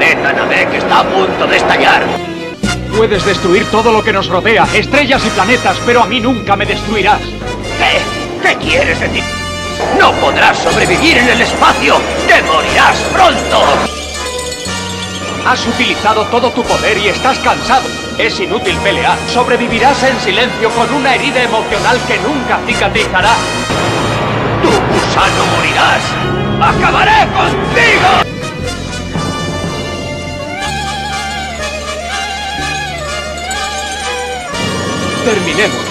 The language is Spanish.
planeta Namek está a punto de estallar. Puedes destruir todo lo que nos rodea, estrellas y planetas, pero a mí nunca me destruirás. ¿Qué quieres decir? ¡No podrás sobrevivir en el espacio! ¡Te morirás pronto! Has utilizado todo tu poder y estás cansado. Es inútil pelear. Sobrevivirás en silencio con una herida emocional que nunca cicatrizará. ¡Tu gusano morirás! ¡Acabaré contigo! Terminemos.